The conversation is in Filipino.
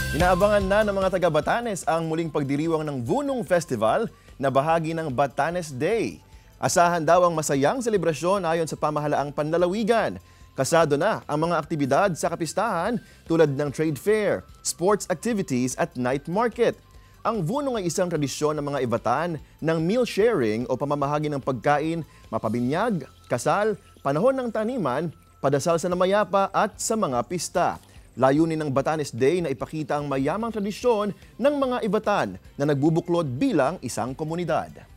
Inaabangan na ng mga taga Batanes ang muling pagdiriwang ng Vunong Festival na bahagi ng Batanes Day. Asahan daw ang masayang selebrasyon ayon sa pamahalaang panlalawigan. Kasado na ang mga aktibidad sa kapistahan tulad ng trade fair, sports activities at night market. Ang Vunong ay isang tradisyon ng mga Ivatan ng meal sharing o pamamahagi ng pagkain, mapabinyag, kasal, panahon ng taniman, padasal sa namayapa at sa mga pista. Layunin ng Batanes Day na ipakita ang mayamang tradisyon ng mga Ivatan na nagbubuklod bilang isang komunidad.